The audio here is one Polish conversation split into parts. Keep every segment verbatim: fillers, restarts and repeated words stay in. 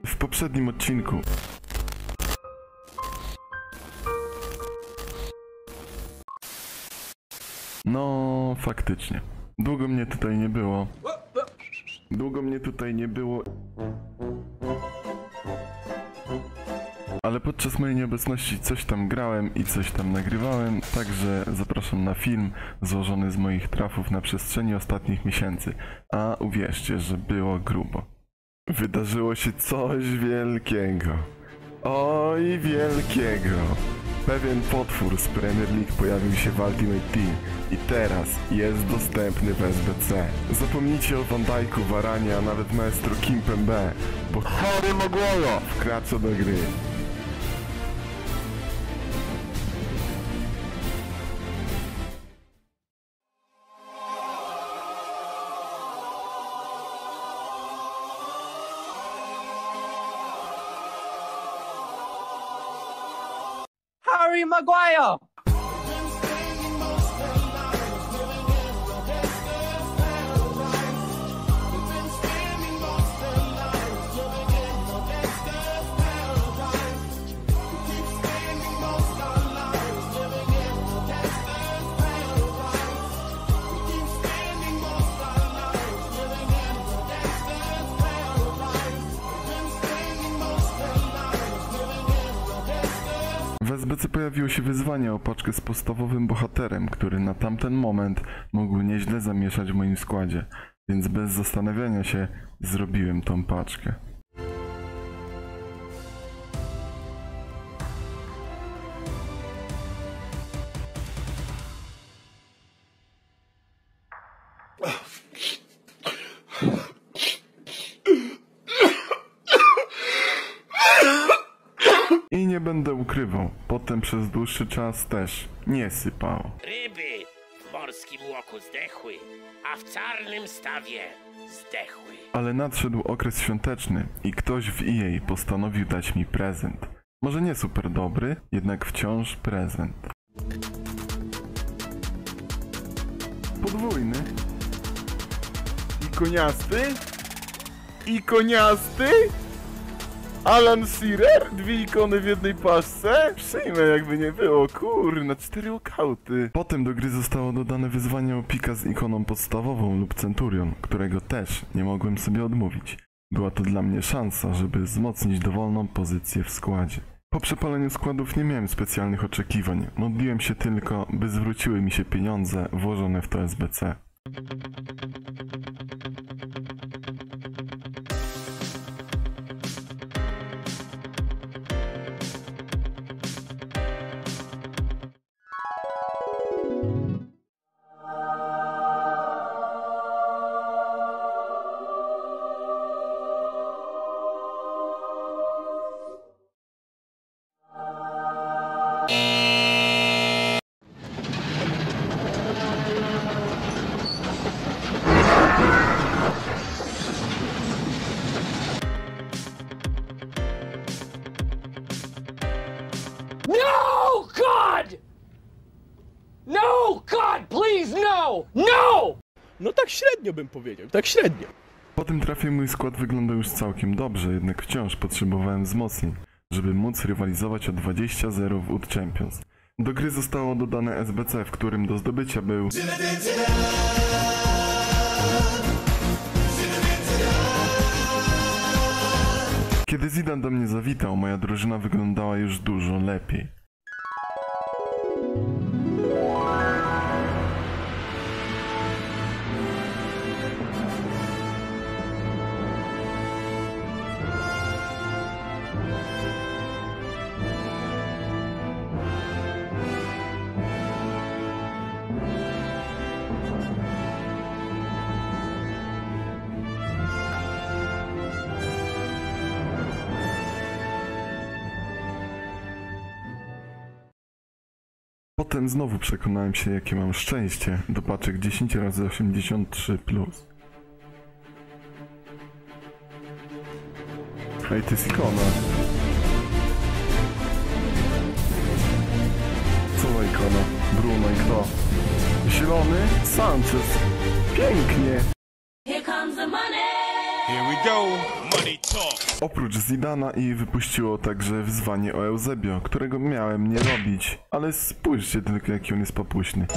w poprzednim odcinku. No, faktycznie. Długo mnie tutaj nie było. Długo mnie tutaj nie było. Ale podczas mojej nieobecności coś tam grałem i coś tam nagrywałem, także zapraszam na film złożony z moich trafów na przestrzeni ostatnich miesięcy. A uwierzcie, że było grubo. Wydarzyło się coś wielkiego. Oj, wielkiego. Pewien potwór z Premier League pojawił się w Ultimate Team i teraz jest dostępny w S B C. Zapomnijcie o Van Dijku, Varanie, a nawet maestro Kimpembe, bo Harry Maguire wkracza do gry. Harry Maguire! W S B C pojawiło się wyzwanie o paczkę z podstawowym bohaterem, który na tamten moment mógł nieźle zamieszać w moim składzie, więc bez zastanawiania się zrobiłem tą paczkę. I nie będę ukrywał, potem przez dłuższy czas też nie sypało. Ryby w morskim łoku zdechły, a w czarnym stawie zdechły. Ale nadszedł okres świąteczny i ktoś w E A postanowił dać mi prezent. Może nie super dobry, jednak wciąż prezent. Podwójny. I koniasty? I koniasty? Alan Shearer? Dwie ikony w jednej paczce? Przyjmę, jakby nie było, kurna, cztery okauty. Potem do gry zostało dodane wyzwanie o pika z ikoną podstawową lub Centurion, którego też nie mogłem sobie odmówić. Była to dla mnie szansa, żeby wzmocnić dowolną pozycję w składzie. Po przepaleniu składów nie miałem specjalnych oczekiwań, modliłem się tylko, by zwróciły mi się pieniądze włożone w to S B C. No, God! No, God, please, no! No! No tak średnio bym powiedział, tak średnio. Po tym trafie mój skład wyglądał już całkiem dobrze, jednak wciąż potrzebowałem wzmocnień, żeby móc rywalizować o dwadzieścia zero w U D Champions. Do gry zostało dodane S B C, w którym do zdobycia był... Kiedy Zidane do mnie zawitał, moja drużyna wyglądała już dużo lepiej. Potem znowu przekonałem się, jakie mam szczęście do paczek dziesięć razy osiemdziesiąt trzy plus. Hej, to jest ikona. Co za ikona? Bruno i kto? Zielony? Sanchez. Pięknie! Here comes the money. Here we go. Money talk. Oprócz Zidana i wypuściło także wyzwanie o Eusebio, którego miałem nie robić, ale spójrzcie tylko jaki on jest popuśny.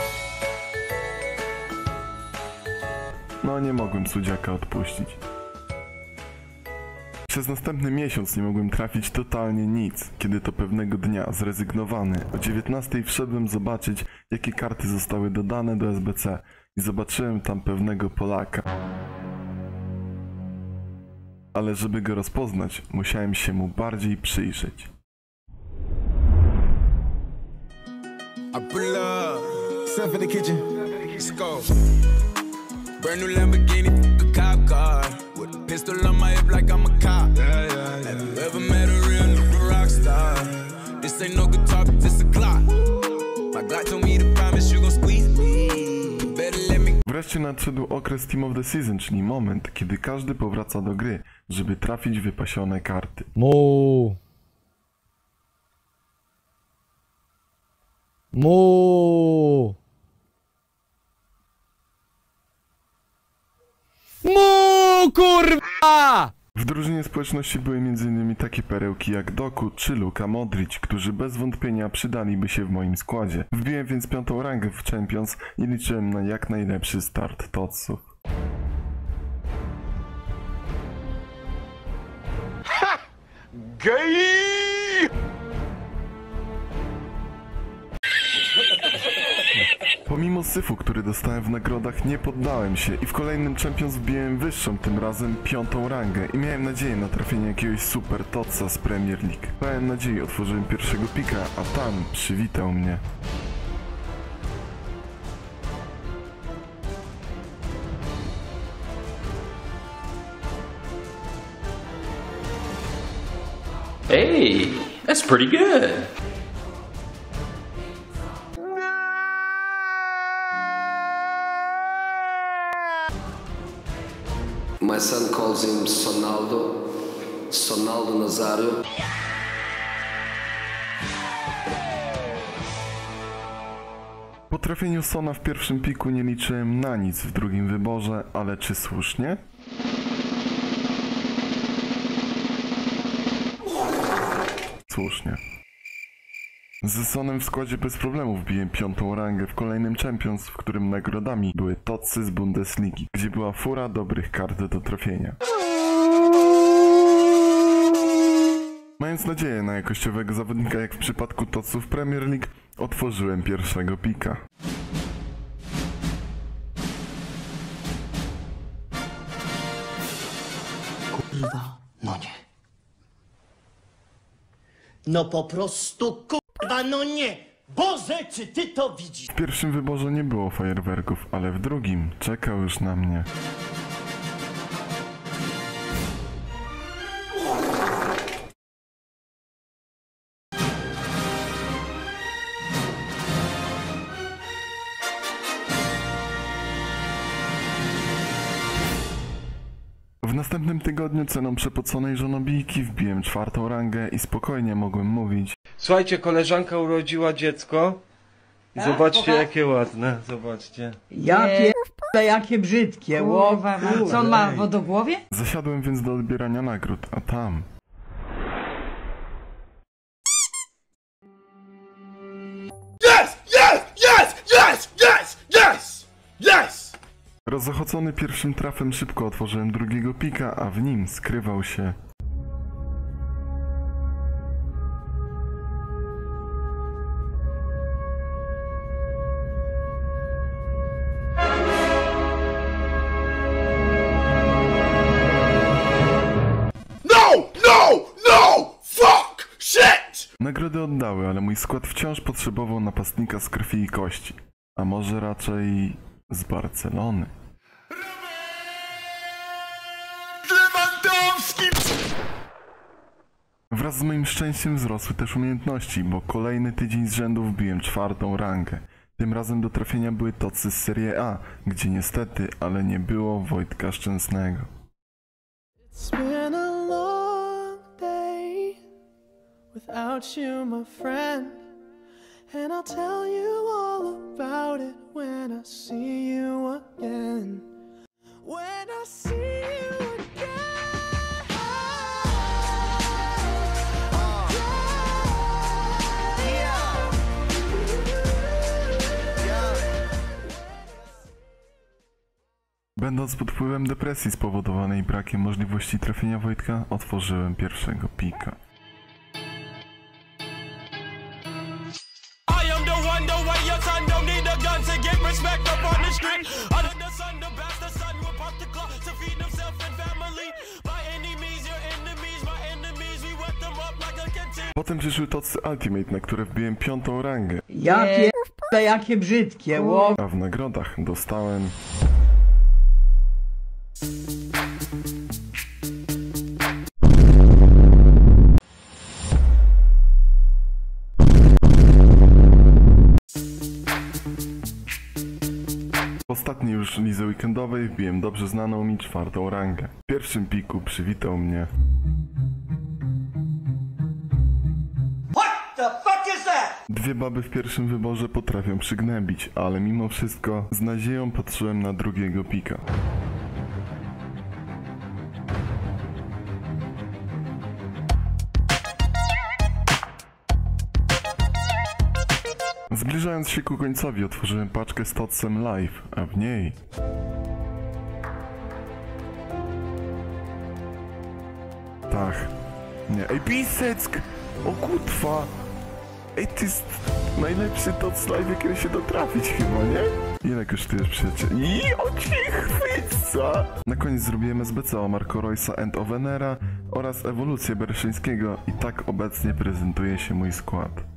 No nie mogłem Sudziaka odpuścić. Przez następny miesiąc nie mogłem trafić totalnie nic, kiedy to pewnego dnia, zrezygnowany, o dziewiętnastej wszedłem zobaczyć, jakie karty zostały dodane do S B C i zobaczyłem tam pewnego Polaka. Ale żeby go rozpoznać, musiałem się mu bardziej przyjrzeć. Brand new Lamborghini, a cop car with a pistol on my hip like I'm a cop. Yeah, yeah, yeah. Have you ever met a real nigga rock star? This ain't no guitar, but this a Glock. My Glock told me to promise you gon' squeeze me. Better let me. Wreszcie nadszedł okres Team of the Season, czyli moment, kiedy każdy powraca do gry, żeby trafić wypasione karty. Mu. Mu. Mu, kurwa! W drużynie społeczności były między innymi takie perełki jak Doku czy Luka Modric, którzy bez wątpienia przydaliby się w moim składzie. Wbiłem więc piątą rangę w Champions i liczyłem na jak najlepszy start Totsów. Ha! Gay! Pomimo syfu, który dostałem w nagrodach, nie poddałem się i w kolejnym Champions wbiłem wyższą, tym razem piątą rangę i miałem nadzieję na trafienie jakiegoś super Totsa z Premier League. Pełen nadziei otworzyłem pierwszego pika, a tam przywitał mnie. Hey, that's pretty good. My son calls him Sonaldo, Sonaldo Nazario. Po trafieniu Sona w pierwszym piku nie liczyłem na nic w drugim wyborze, ale czy słusznie? Słusznie. Z Sonem w składzie bez problemu wbiłem piątą rangę w kolejnym Champions, w którym nagrodami były Totsy z Bundesligi, gdzie była fura dobrych kart do trafienia. Mając nadzieję na jakościowego zawodnika jak w przypadku Totsów Premier League, otworzyłem pierwszego pika. Kurwa, no nie. No po prostu kurwa, no nie! Boże, czy ty to widzisz? W pierwszym wyborze nie było fajerwerków, ale w drugim czekał już na mnie. W następnym tygodniu ceną przepoconej żonobijki wbiłem czwartą rangę i spokojnie mogłem mówić: Słuchajcie, koleżanka urodziła dziecko. Zobaczcie jakie ładne, zobaczcie. Jakie p***e, jakie brzydkie, łowa. Co on ma w wodogłowie? Zasiadłem więc do odbierania nagród, a tam... Yes! Yes! Yes! Yes! Yes! Yes! Yes! Rozochocony pierwszym trafem szybko otworzyłem drugiego pika, a w nim skrywał się... No! No! No! Fuck! Shit! Nagrody oddały, ale mój skład wciąż potrzebował napastnika z krwi i kości. A może raczej z Barcelony. Lewandowski! Wraz z moim szczęściem wzrosły też umiejętności, bo kolejny tydzień z rzędu wbiłem czwartą rangę. Tym razem do trafienia były Totsy z Serie A, gdzie niestety, ale nie było Wojtka Szczęsnego. It's been a long day without you, my friend, and I'll tell you all about it when I see you again. When I see you again. Będąc pod wpływem depresji spowodowanej brakiem możliwości trafienia Wojtka, otworzyłem pierwszego pika. Potem przyszły tocy Ultimate, na które wbiłem piątą rangę. Ja pierdolę, jakie brzydkie, ło. A w nagrodach dostałem... W ostatniej już lidze weekendowej wbiłem dobrze znaną mi czwartą rangę. W pierwszym piku przywitał mnie... Dwie baby w pierwszym wyborze potrafią przygnębić, ale mimo wszystko z nadzieją patrzyłem na drugiego pika. Zbliżając się ku końcowi, otworzyłem paczkę z Totsem Live, a w niej... Tak. Nie, ej, Piseck! O kutwa! Ej, to jest najlepszy Tots Live, jaki się dotrafić chyba, nie? Ile kosztujesz, przyjaciel? I o ci chwyca! Na koniec zrobiłem S B C o Marco Reus'a and Ovenera oraz ewolucję Bereszyńskiego i tak obecnie prezentuje się mój skład.